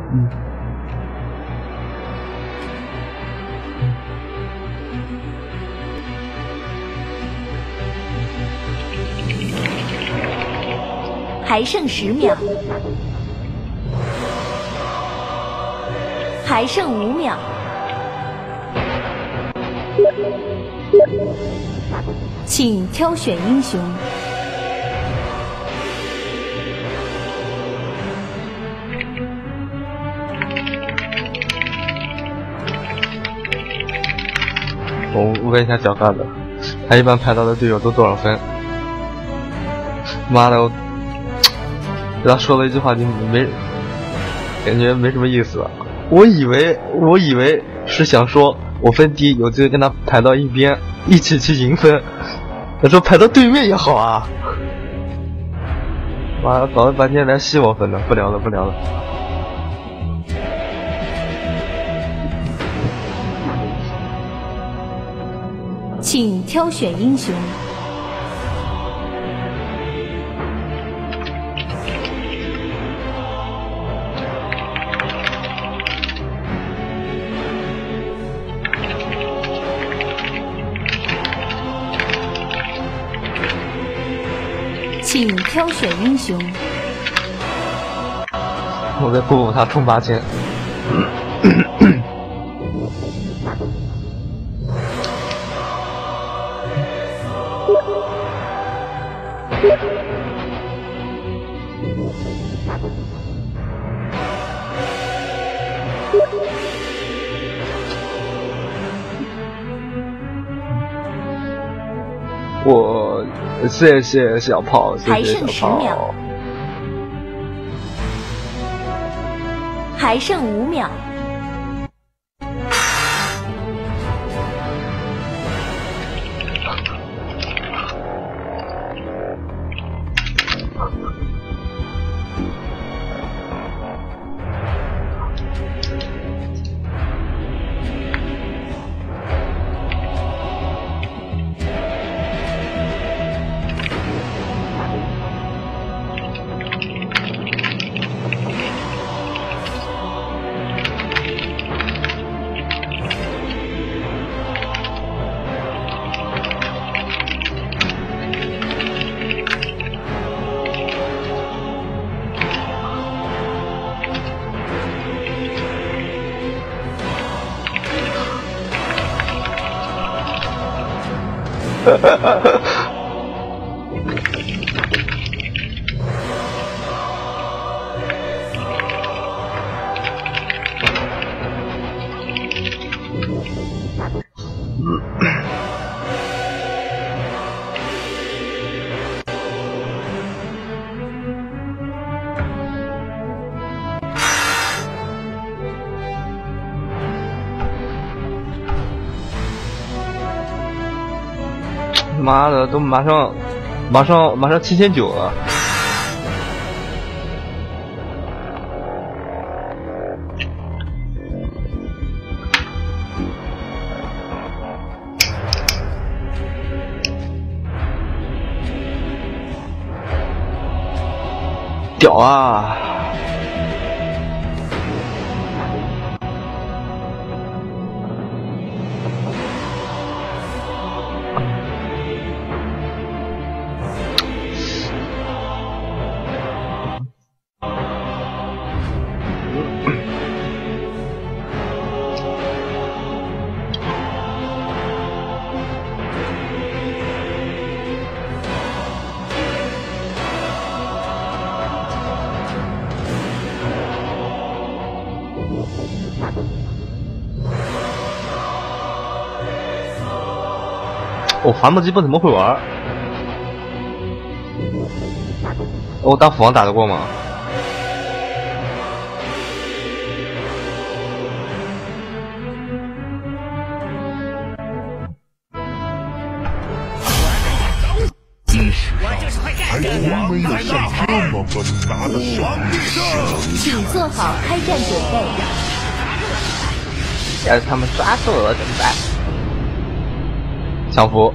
还剩10秒，还剩5秒。请挑选英雄。 我问一下小嘎子，他一般排到的队友都多少分？妈的，给他说了一句话就感觉没什么意思。我以为是想说我分低，有机会跟他排到一边，一起去赢分。他说排到对面也好啊。妈的，搞了半天来吸我分的，不聊了。 请挑选英雄。请挑选英雄。 我再鼓舞他冲8000。我谢谢小炮， 还剩10秒，还剩5秒。 妈的，都马上7900了。屌啊！我伐木机不怎么会玩。我打斧王打得过吗？ 历史上还从没有像这么稳拿的胜利。 请做好开战准备。 要是他们抓住了怎么办？强扶。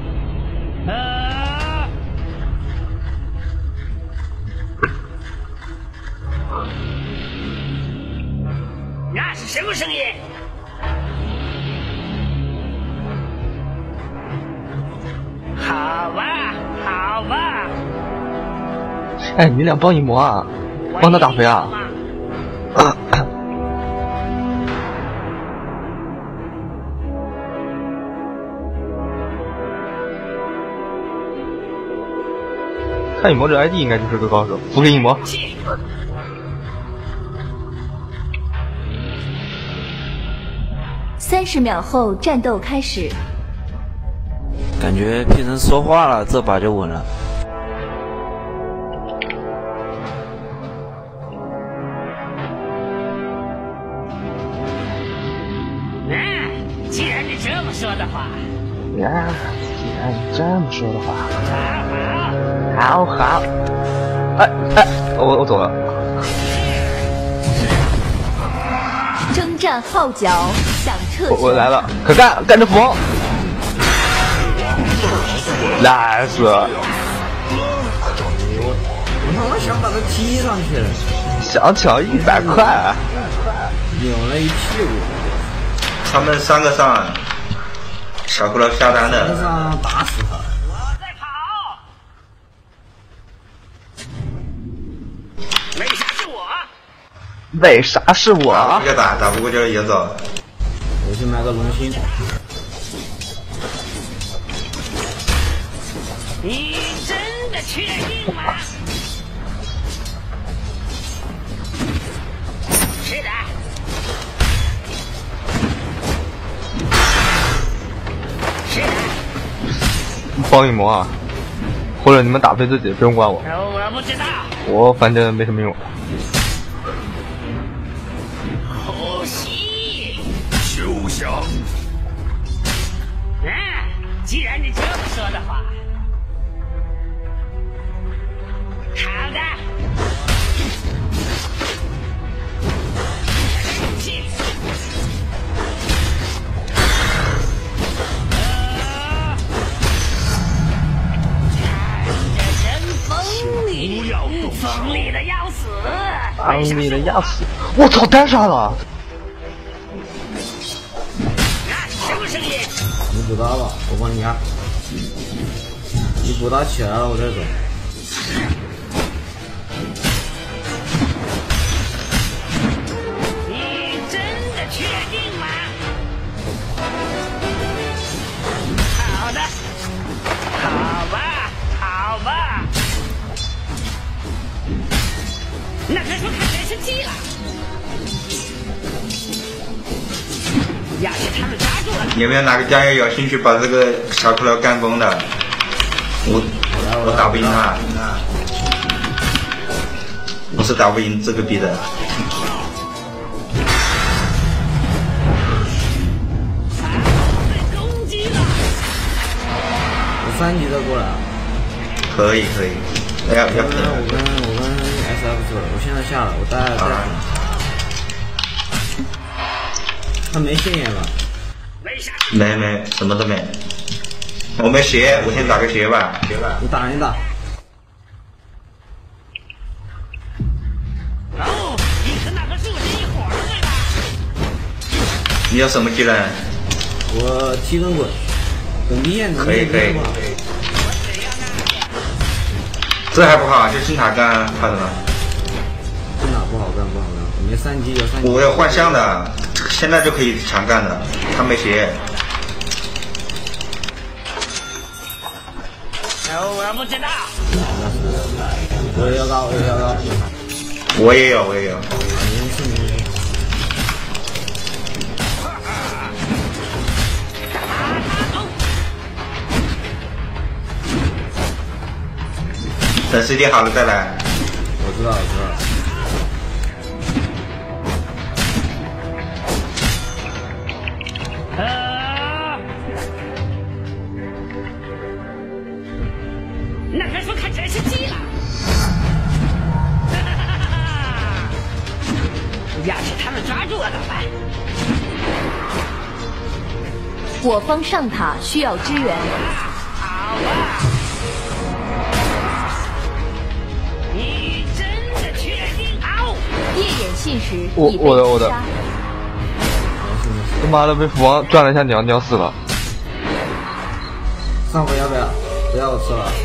是什么声音？好吧，好吧。 哎，你俩帮一魔啊，帮他打飞啊！看一魔这 ID 应该就是个高手，扶给一魔。 30秒后战斗开始。 感觉变成说话了，这把就稳了。 既然你这么说的话， 呀，既然你这么说的话，好。哎，我走了。 征战号角响彻。 我来了，可干着佛。nice。 我想把他踢上去了， 想抢100块， 扭了一屁股。 他们3个上，小骷髅下单的。 上打死他。 我在跑。为啥是我？ 为啥是我？ 打不过就也走。 我去买个龙心。 你真的确定吗？是的。是的。 帮一魔啊，或者你们打飞自己，不用管我。 我不知道。 我反正没什么用。 呼吸。 休想！ 既然你这么说的话，好的。锋利的要死！ 锋利的要死！我操，单杀了！ 那是什么声音？ 你补刀吧，我帮你压。你补刀起来了，我再走。 你真的确定吗？好的，好吧，好吧。那别说看谁生气了，要是他们抓住了， 有没有哪个家友有兴趣把这个小骷髅干崩的？我打不赢他，我是打不赢这个逼的。 被攻击了。 我3级的过来。 可以。要我跟 SF 做了，我现在下了，我带。他没线眼吧？ 没，什么都没。我没鞋，我先打个鞋吧。 你打。 哦，你和那个树是一伙的对吧？ 你有什么技能？ 我踢跟滚，滚地线可以。这还不好，就金塔干，怕什么？ 金塔不好干，我没3级，有3级。 我有幻象的，现在就可以强干的，他没鞋。 我不知道。 我也要高。 我也有。等CD好了再来。 我知道。 那还说看谁生气了？要是他们抓住我怎么办？ 我方上塔需要支援。 好吧。你真的确定？ 夜眼信使我已被的杀。 他妈的被斧王转了一下鸟，鸟死了。 上回要不要？不要我吃了。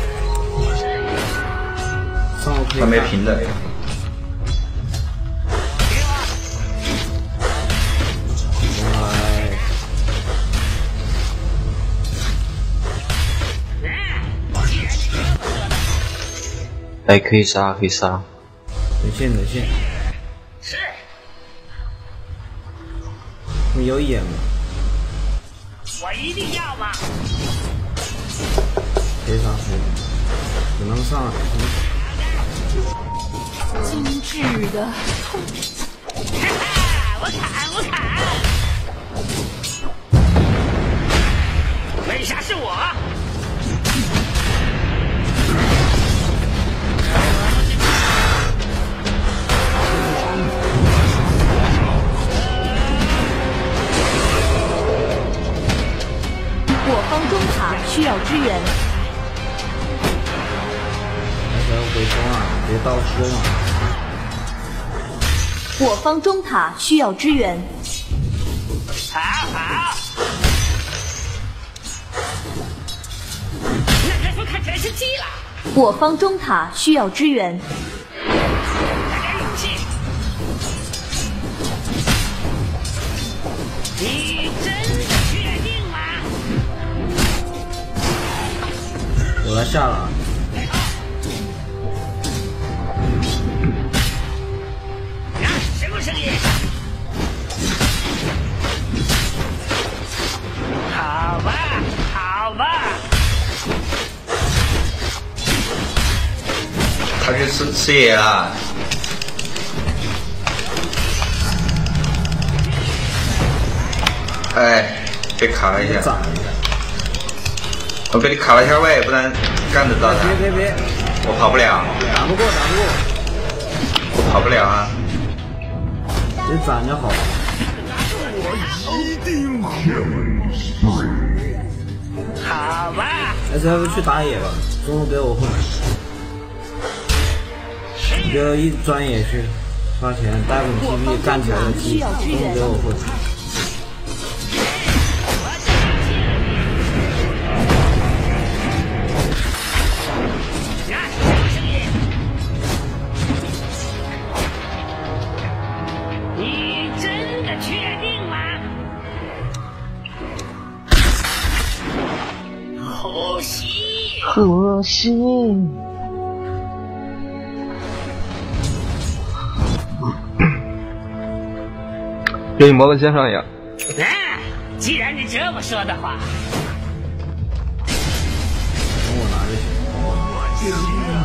上回可以。 还没平的。 哎，可以杀，可以杀。等线，等线。 是。 你有眼吗？ 我一定要嘛。 可以杀，可以。只能上来。 精致的。 哈哈，我砍，我砍。为啥是我？ 我方中塔需要支援。 还是要回冲啊，别倒输嘛。 我方中塔需要支援。 好好。那人数看起来是鸡了。 我方中塔需要支援。 来点勇气。你真的确定吗？ 我来下了。 什么声音？好吧，好吧。 他去吃野了。哎，被卡了一下。我被你卡了一下位，不然干得到他。 别！ 我跑不了。 打不过。 我跑不了啊。 就攒就好了。 好吧。 SF 去打野吧，中路给我混。你就一直钻野去，花钱带稳 TP 干起来的 T， 中路给我混。 可惜。给你摩托先上一样。 既然你这么说的话， 等我拿着去。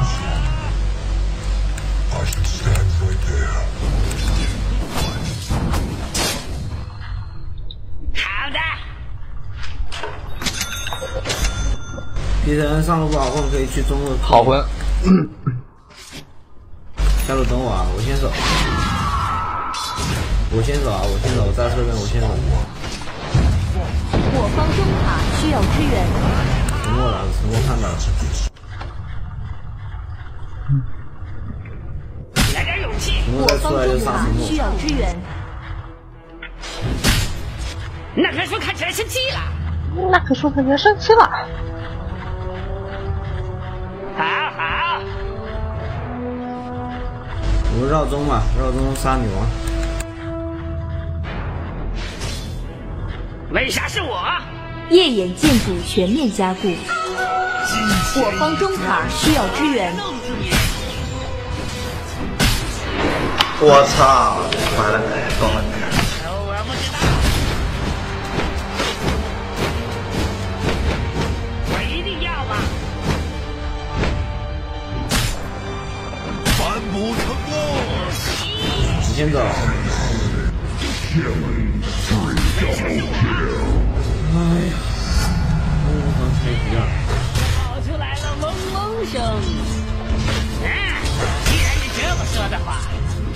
好的。 敌人上路不好混，可以去中路。 好混。 下路等我啊，我先走。我在这边，我先走。 我方中塔需要支援。 沉默了，沉默看到了。 来点勇气。 我方中塔需要支援。 那棵树看起来生气了。好。 我们绕中吧，绕中杀女王。 为啥是我？ 夜眼建筑全面加固。我方中塔需要支援。 我操！完了，疯了！ 我不知道。我一定要嘛！ 反哺成功！ 你先走。哎呀，刚才一样。 跑出来了嗡嗡声。既然你这么说的话，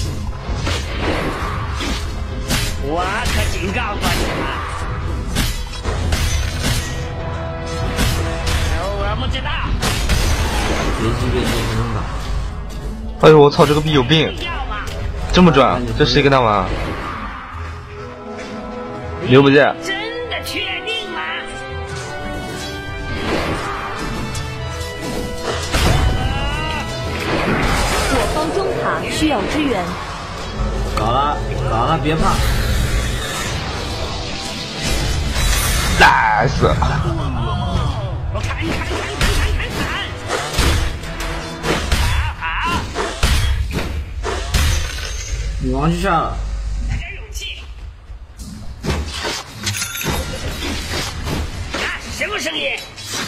我可警告过你了。我不知道。 别急，不能打。 哎呦我操，这个逼有病，这么转，这谁跟他玩？ 留不见。 真的确定吗？ 我方中塔需要支援。 搞了，别怕。 nice。 我砍！好， 女王去下了。 来点勇气。那是什么声音？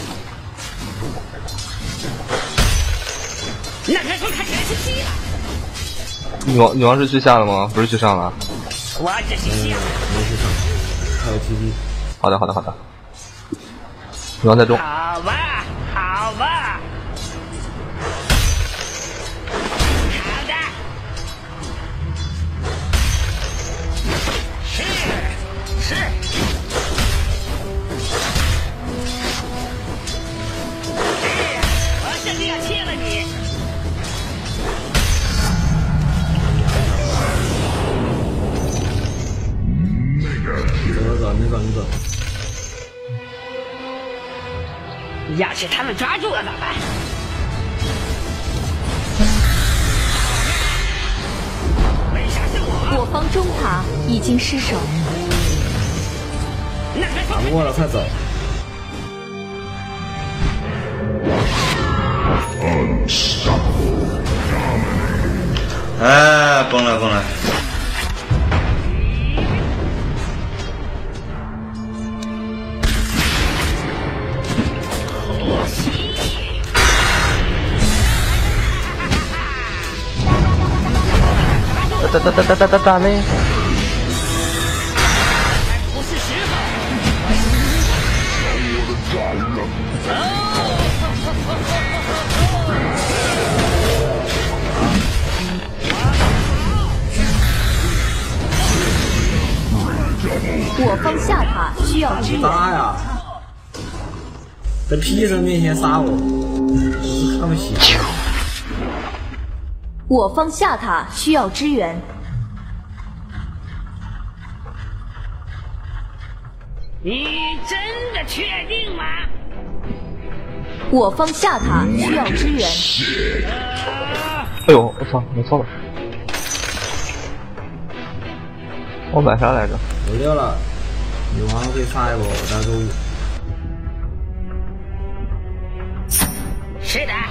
那该说看起来是气了。 女王是去下了吗？不是去上了。 我只是想。 没去上，还有 TP。 好的。女王在中。 好吧。好的。是。我甚至要切了你。 走。 要是他们抓住了怎么办？为啥是我？ 我方中塔已经失守。 打不过了，快走！ 哎，崩了！ 打嘞！ 不是时候。 我方下塔需要支援。 杀呀！在 P 人面前杀我，我是看不起。 我方下塔需要支援。 你真的确定吗？ 我方下塔需要支援。 哎呦，我操，我错了。我买啥来着？ 我溜了，女王可以杀一波，我单周5。 是的。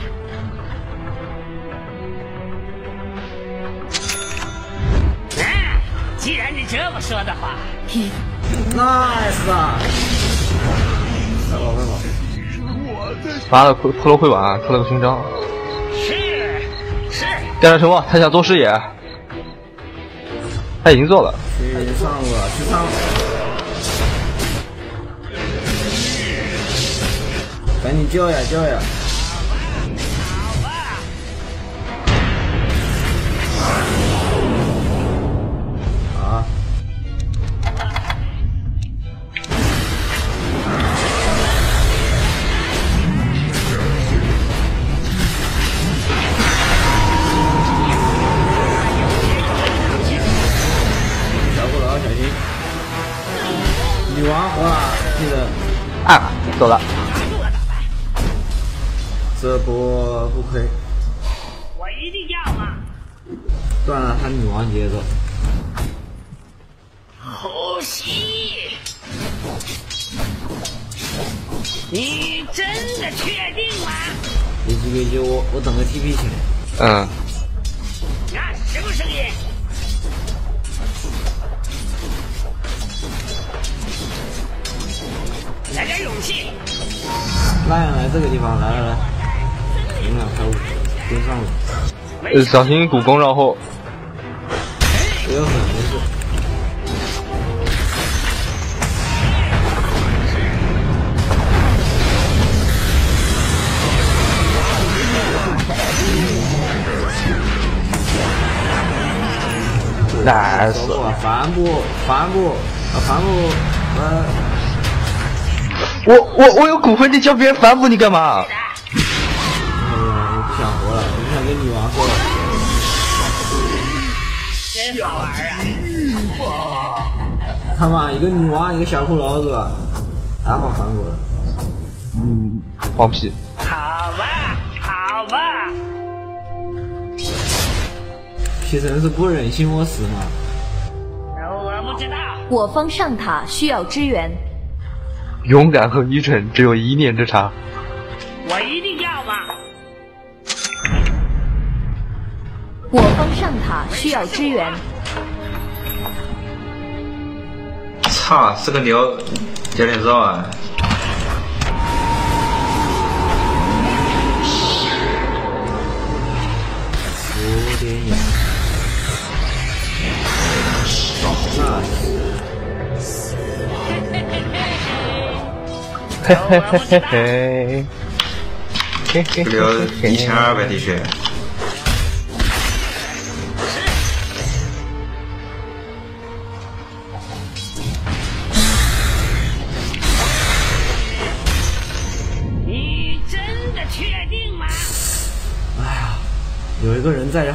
既然你这么说的话 ，nice 啊！快跑！ 妈的，骷髅会碗，出了个勋章。 是。 电战什么？他想做视野，他已经做了。 去上了，去上了。赶紧救呀！啊！小不老小心！女王活了，记得。 啊，走了。 这波不亏。 我一定要嘛！ 断了他女王节奏。 呼吸！你真的确定吗？ 别急，我等个 TP 起来。 嗯。 那是什么声音？来点勇气！ 来这个地方，来，赢了，开5，跟上了。 小心古弓绕后。 不要狠，没事。 nice。 帆布， 我有骨灰，你叫别人反哺你干嘛？ 我不想活了，我不想跟女王说了。 真好玩啊！ 他妈一个女王，一个小骷髅是吧？还好翻过了。 放屁。 好吧，好吧。 皮神是不忍心我死吗？ 我不知道。 我方上塔需要支援。 勇敢和愚蠢只有一念之差。 我一定要嘛。 我方上塔需要支援。 操，这个牛有点肉啊！ 有点远。 嘿嘿嘿嘿嘿。 这个有1200滴血。 你真的确定吗？ 哎呀，有一个人在就好。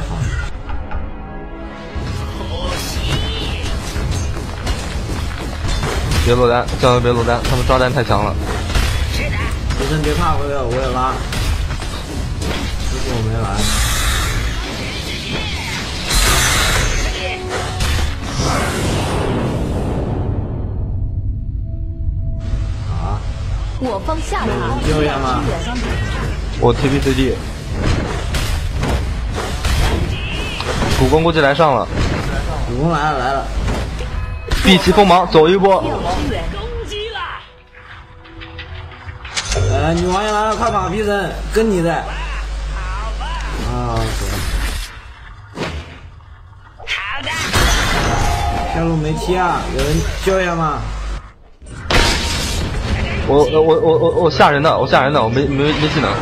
别落单，酱油别落单，他们抓单太强了。 是的。 医生别怕，我有拉。如果我没来。啊！ 我方下塔救援吗？ 我 TPCD。主公估计来上了。 主公来了。 避其锋芒，走一波。 攻击了。 女王也来了，快跑！皮神跟你的。 好吧。 啊， 好的。 下路没踢啊，有人救一下吗？ 我吓人的，我没技能。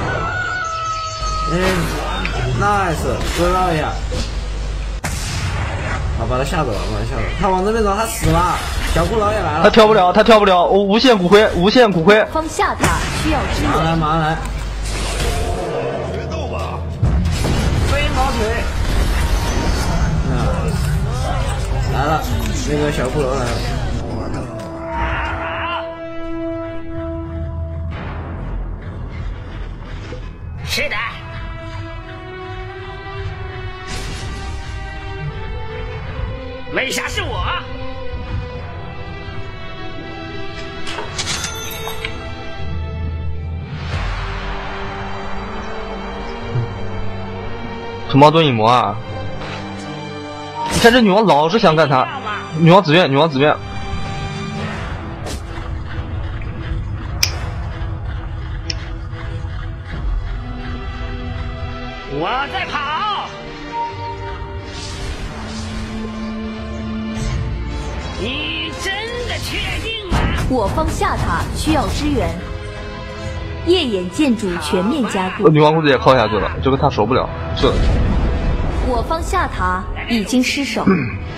nice， 追到一下。好，把他吓走了，他往这边走，他死了。小骷髅也来了。 他跳不了，我无限骨灰。 方下塔需要支援。 马上来。 决斗吧！ 飞毛腿。来了，那个小骷髅来了。 是的。为啥是我？ 土猫盾影魔啊！你看这女王老是想干他，女王自愿。 我在跑。你真的确定吗？ 我方下塔需要支援。夜眼建筑全面加固。 女王估计也靠下去了，这个他守不了，是。 我方下塔已经失守。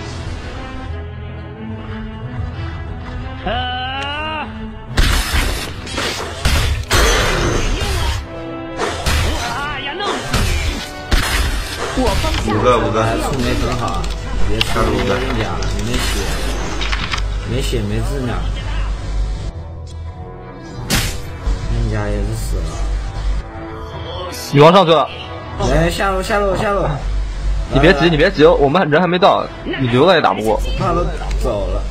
我方下 5个。 出没很好，别出了人家，没血没质量，人家也是死了。 女王上去了。 来下路。 你别急，我们人还没到，你留了也打不过。 他都走了。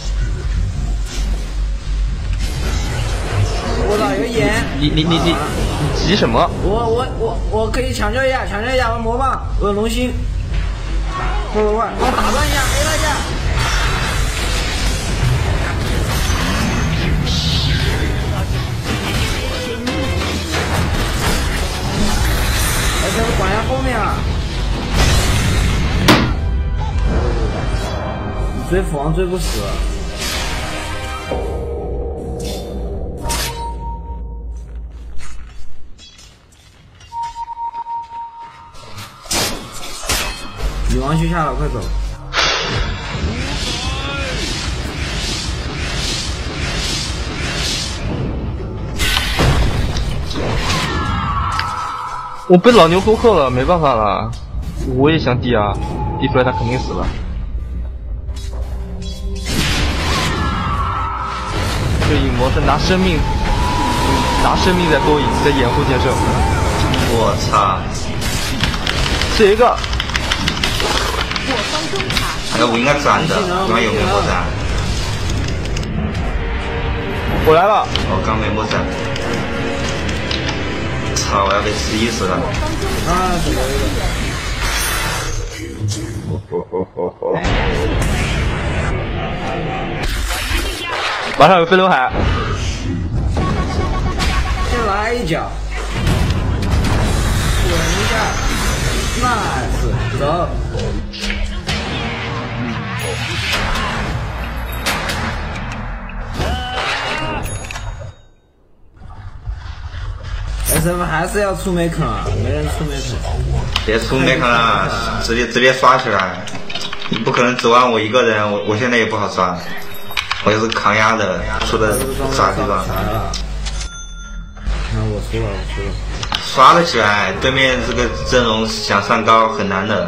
我操，有眼！ 你急什么？ 我可以抢救一下，我魔棒，我有龙心。快，我打断一下，没了一下。这个管一下后面啊！追斧王追不死。女王去下了，快走！ 我被老牛勾克了，没办法了。我也想递啊，递出来他肯定死了。 这影魔是拿生命在勾引，在掩护剑圣。 我操！ 这一个， 我方中塔哎，我应该站的，刚有没有站？ 我来了。 哦，刚没站。操！我要被吃一死了。 啊，这个。 马上有飞刘海， 先来一脚，稳一下 ，nice， 走。SM 还是要出梅坑啊，没人出梅坑。 别出梅坑了，直接刷起来。你不可能指望我一个人，我现在也不好刷。我也是抗压的，出的啥地方？ 那我输了。 刷得起来，对面这个阵容想上高很难的。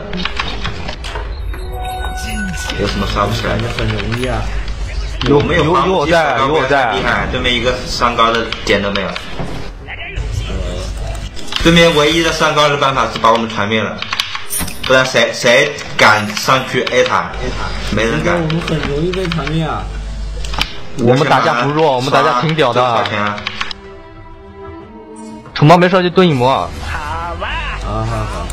有什么刷不起来的？ 很容易啊。 有我在， 厉害，对面一个上高的点都没有。对面唯一的上高的办法是把我们团灭了，不然谁敢上去 A 塔？没人敢。 我们很容易被团灭啊。 我们打架不弱，我们打架挺屌的。土猫没事就蹲影魔。 好吧。 好。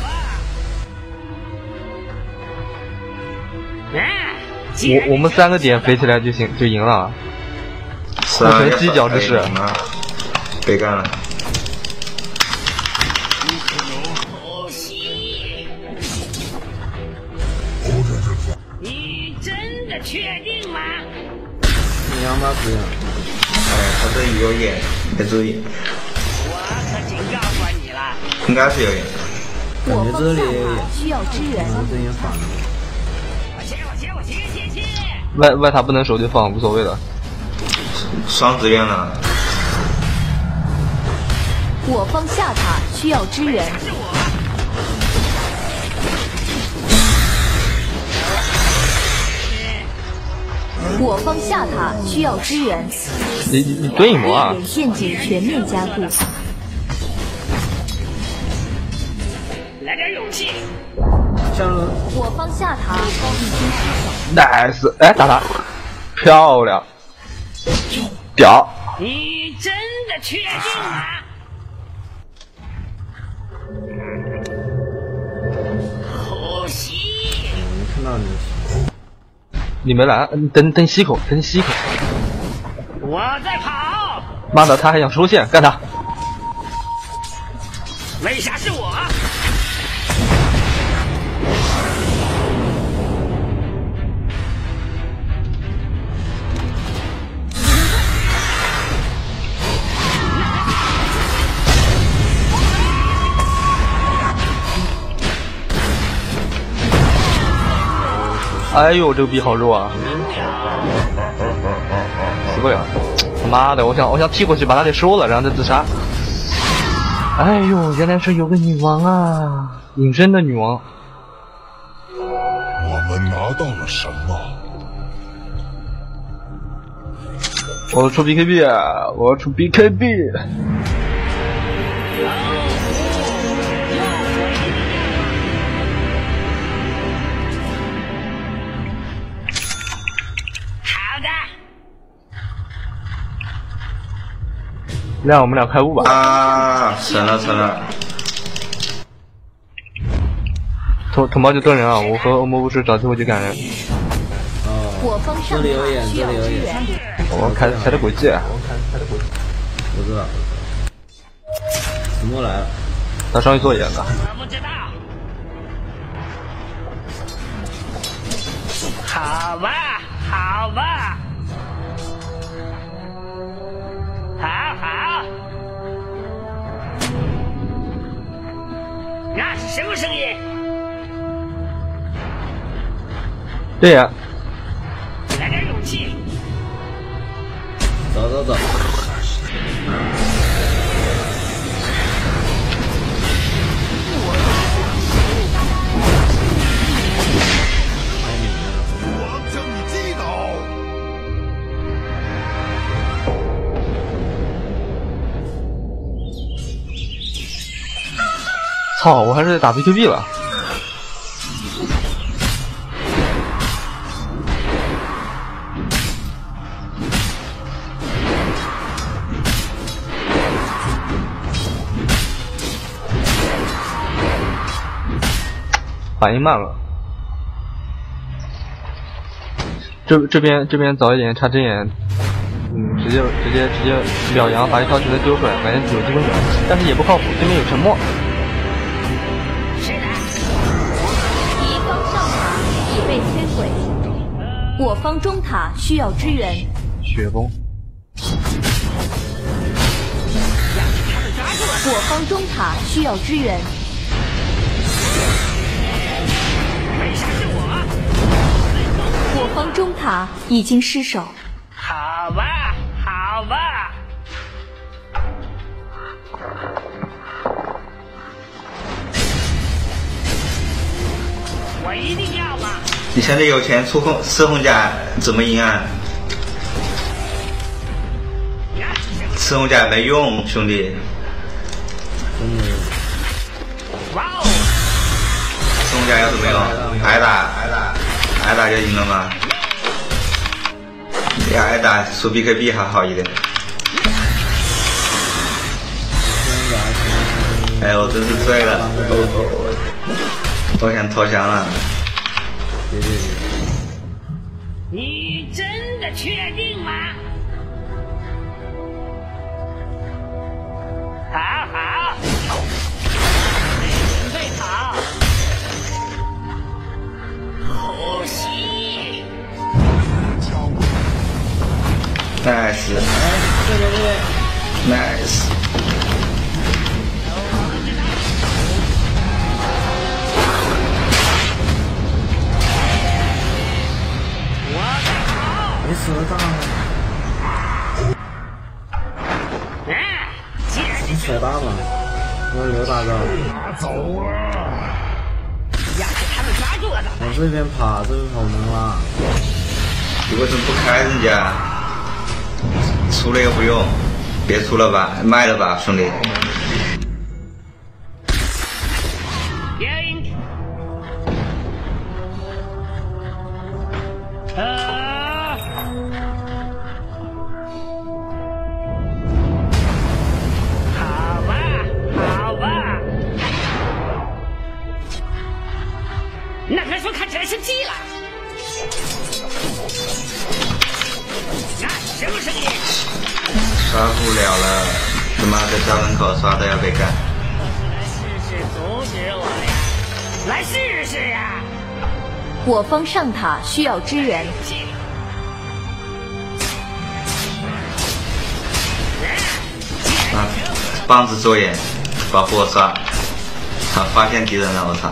我们3个点飞起来就赢了。 是啊， 犄角之势。 被干了。 你真的确定吗？ 你2把子。 他这里有眼，没注意。 我可警告过你了。 应该是有眼。 感觉这里需要支援。 这也反了。 我外塔不能守就放，无所谓的。 双资源了。 我方下塔需要支援。我方下塔需要支援。 你蹲影魔啊！ 猎人陷阱全面加固。 来点勇气。 下轮。 我方下塔已经失守。 nice， 哎，打他，漂亮，屌。 你真的确定吗？呼吸。 看到你。 你没来，等吸口， 我在跑。 妈的，他还想收线，干他！ 为啥是我？ 哎呦，这个逼好肉啊！死不了！他妈的，我想踢过去把他给收了，然后再自杀。哎呦，原来是有个女王啊，隐身的女王。 我们拿到了什么？ 我要出 BKB， 我要出 BKB。让我们俩开5把啊！成了！ 同胞就蹲人啊！我和欧魔巫师找机会去赶人。 我方上塔需要支援。 我开的轨迹。 我知道。子墨来了。 他上去做眼的。 我不知道。好吧。好。那是什么声音？ 对呀。 来点勇气。 走。 我将你击倒。 操，我还是打 BQB 了。反应慢了。这边早一点插针眼，直接表扬，把一条裙子丢出来，感觉有机会转，但是也不靠谱，对面有沉默。 敌方上塔已被摧毁，我方中塔需要支援。 雪崩。 我方中塔需要支援。我方中塔已经失守。 好吧，好吧。我一定要嘛！ 你现在有钱出4红甲怎么赢啊？4红甲没用，兄弟。 哇哦 4红甲有什么用？挨打就赢了吗？你挨打输 BKB 还好一点。哎，我真是醉了，我想投降了。 你真的确定吗？好好，准备好，呼吸。 nice， nice。 你死了大了，你甩大了，我留大招。 拿走了。 要是他们抓住了怎么办？ 我这边跑能了。 你为什么不开人家？出了又不用，别出了吧，卖了吧，兄弟。 那人说看起来是鸡了，那什么声音？ 刷不了了，他妈在家门口刷都要被干。 来试试阻止我呀！来试试呀！ 我方上塔需要支援。 啊，棒子左眼，保护我刷。好，发现敌人了，我操！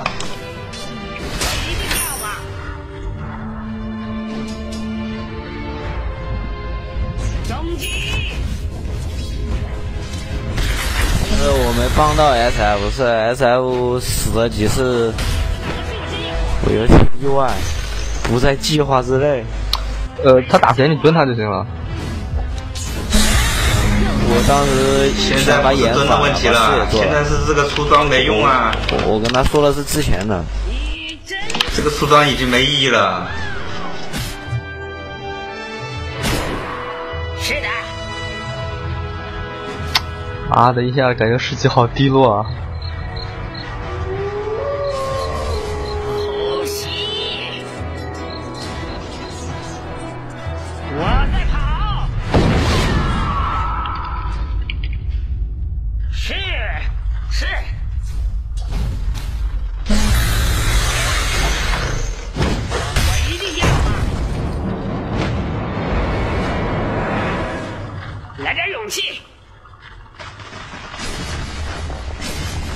我没帮到 SF， 是 SF 死的几次，我有点意外，不在计划之内。 他打前你蹲他就行了。 我当时现在不是蹲的问题了，现在是这个出装没用啊。 我跟他说的是之前的。 这个出装已经没意义了。 是的。 妈的一下感觉士气好低落啊！ 呼吸，我在跑，是，我一定要来点勇气。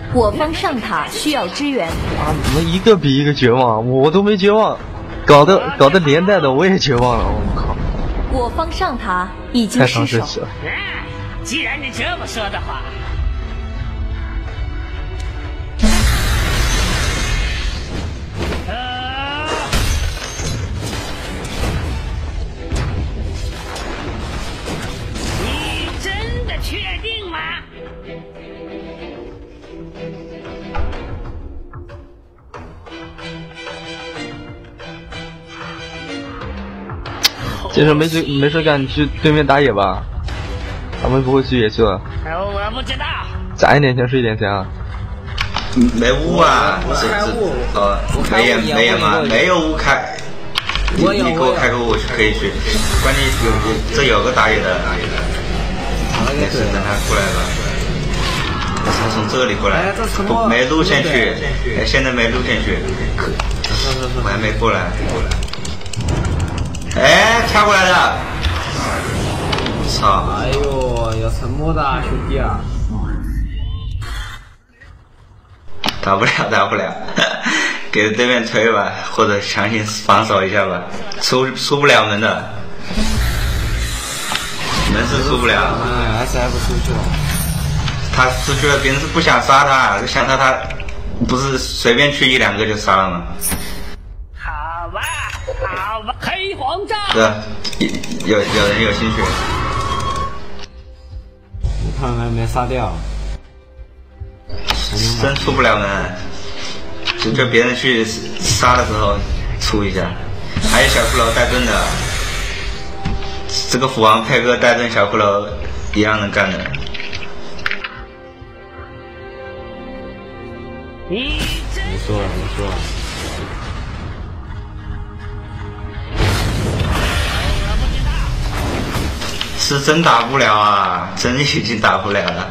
我方上塔需要支援。 啊，怎么一个比一个绝望？我都没绝望，搞得连带的我也绝望了。我靠！ 我方上塔已经太失守。 伤神奇了。 既然你这么说的话，你真的确定吗？ 先生没事干，你去对面打野吧。他们不会去野区了。 我不知道。 攒一点钱是一点钱啊。 没屋啊，没眼吗？没有屋开。你给我开个屋，我可以去。关键这有个打野的，没事，等他过来吧。他从这里过来，没路线去，现在没路线去，我还没过来。哎，跳过来了！操！ 哎呦，要沉默的兄弟啊！ 打不了，给对面推吧，或者强行防守一下吧，出不了门的，门是出不了。 SF 出去了。 他出去了，别人是不想杀他，想杀他，不是随便去1、2个就杀了吗？ 好吧，黑皇杖。 对，有人有兴趣。 我看还没杀掉。 真出不了门，就别人去杀的时候出一下。还有小骷髅带盾的，这个斧王配个带盾小骷髅一样能干的。 你真没说了。 是真打不了啊，真已经打不了了。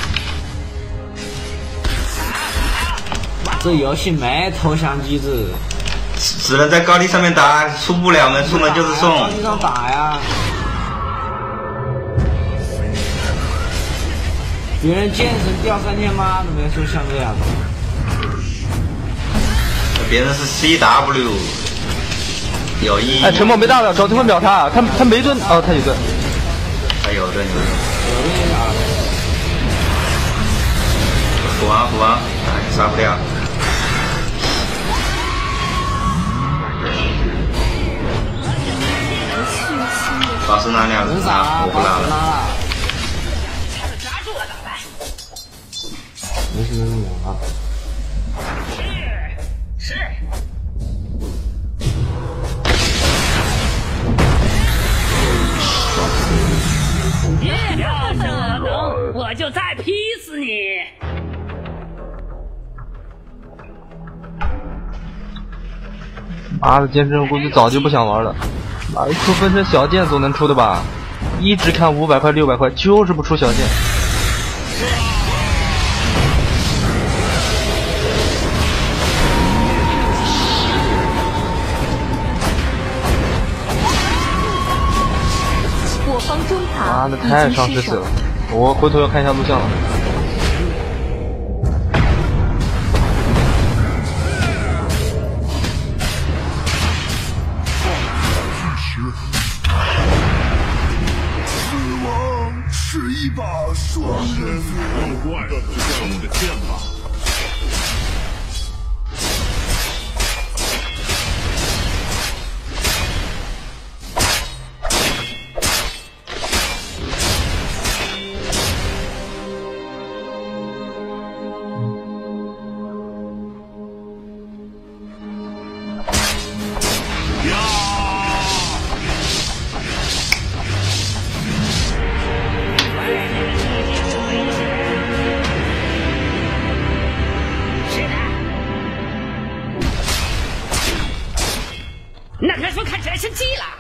这游戏没投降机制， 只能在高地上面打，出不了门，出门就是送。 高地上打呀！别人剑神掉3天妈都没说像这样的。 别人是 CW， 有意义。 哎，沉默没大了，找机会秒他，他没盾哦，他有盾。 他有盾。斧王，杀不掉。老师拿2只拿，我不拿了。 抓住了咋办？ 没事啊。 是。要是我能，我就再劈死你。 妈的，剑圣估计早就不想玩了。妈的，出分身小剑总能出的吧？一直看500块、600块，就是不出小剑。 我方中塔妈的，太伤士气了！我回头要看一下录像了。 是一把双刃斧，妖怪就像我的剑吧。 那棵树看起来生气了。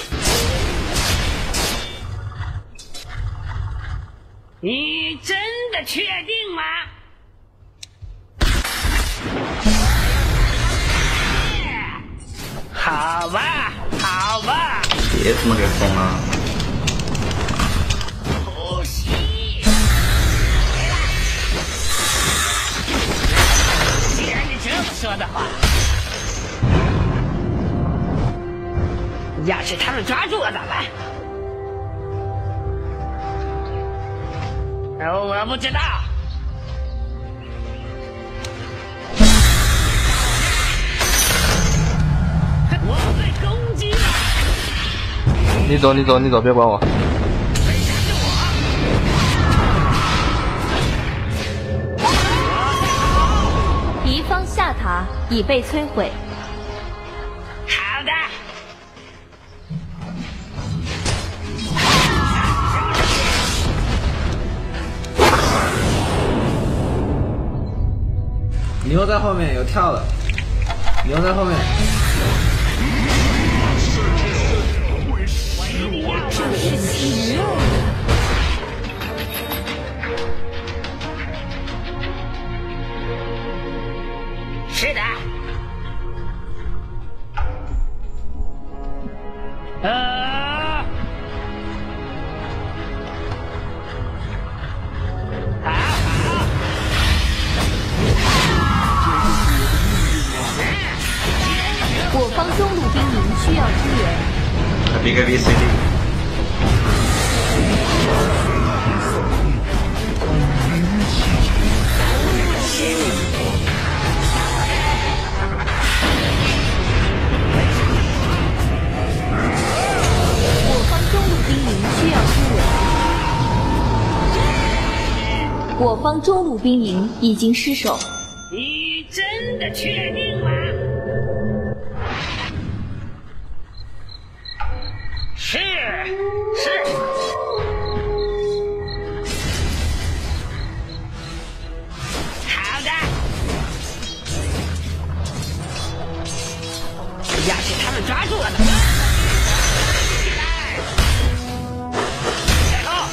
你真的确定吗？好吧，好吧。 别他妈给封了！ 呼吸。 要是他们抓住了咋办？我不知道。我被攻击了。 你走，你走，你走，别管我。 敌方下塔已被摧毁。 好的。 牛在后面有跳的，牛在后面。 是的。 我方中路兵营需要支援。 B 个 B C D。 我方中路兵营需要支援。我方中路兵营已经失守。 你真的确定吗？是。好的。要是他们抓住了怎么办？开后。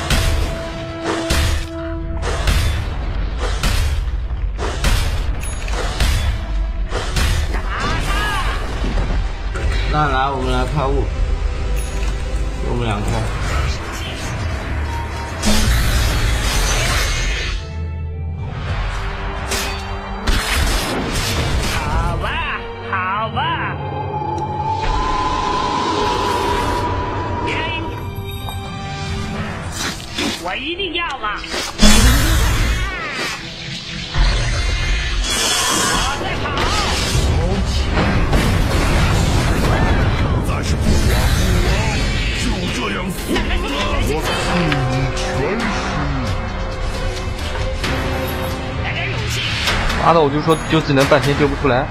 那来，我们来开雾。我们两开。 好吧，好吧。我一定要嘛。我在跑。 再是不亡不亡，就这样死了，我赐你全尸。 妈的，我就说丢技能半天丢不出来。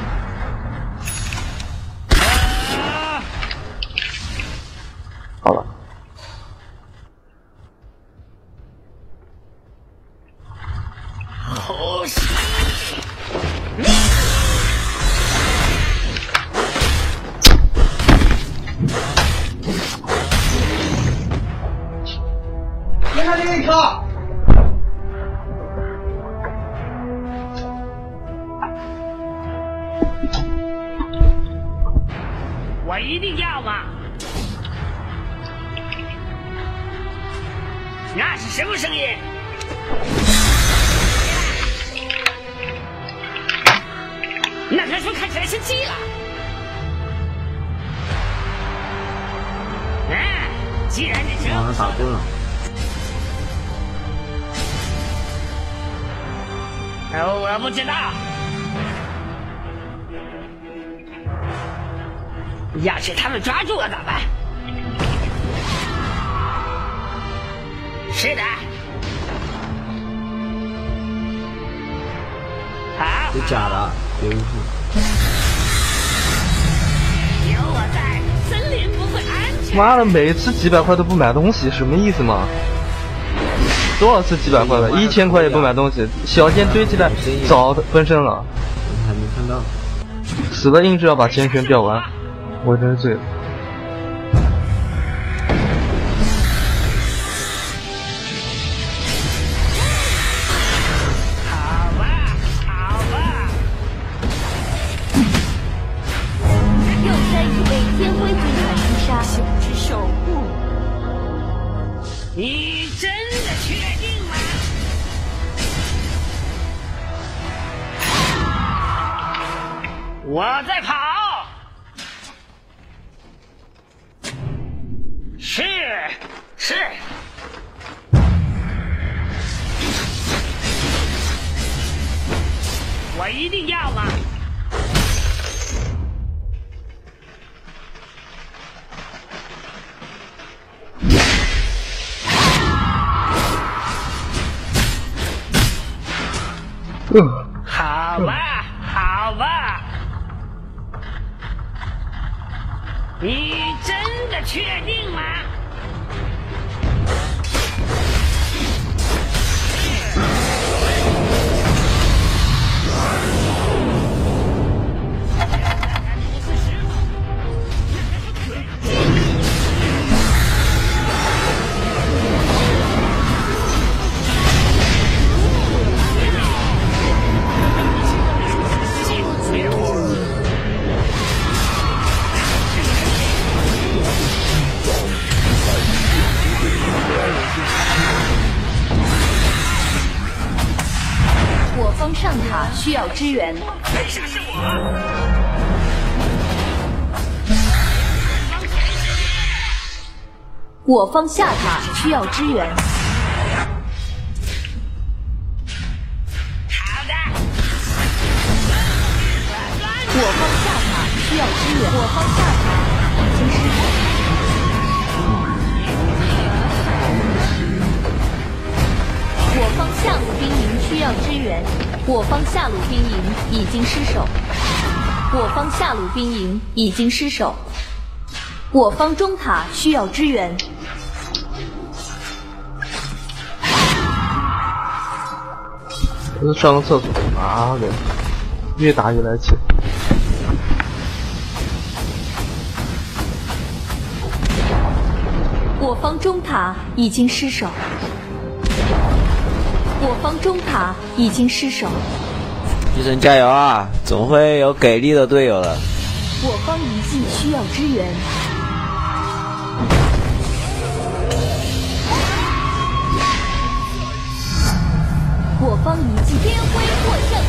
好了。 呼吸。我一定要嘛！那是什么声音？那他说看起来生气了。既然你这么打盾了。 我不知道。要是他们抓住了咋办？是的。好。 是假的，别误会。 有我在，森林不会安全。 妈的，每次几百块都不买东西，什么意思嘛？多少次几百块了，1000块也不买东西，小剑堆起来早分身了。 还没看到。 死了硬是要把钱全掉完，我真是醉了。 好吧，好吧。 又灾已被天辉军团击杀，雄之守护。 你真的确定吗？我在跑。 我一定要嘛！好吧，好吧，你真的确定吗？ 我方上塔需要支援。 为啥是我？ 我方下塔需要支援。 好的。 我方下塔需要支援。我方下塔已经失守。我方下路兵营需要支援。我方下路兵营已经失守。我方下路兵营已经失守。我方中塔需要支援。 我上个厕所，妈的，越打越来气。 我方中塔已经失守。我方中塔已经失守。 医生加油啊！总会有给力的队友的。 我方遗迹需要支援。我方遗迹天辉获胜。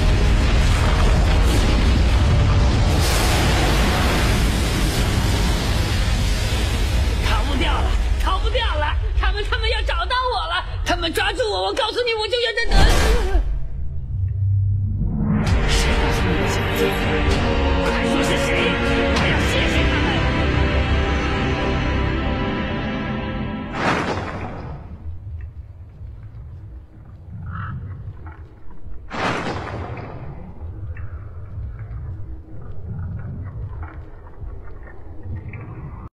逃不掉了，逃不掉了！他们要找到我了！他们抓住我，我告诉你，我就要在这。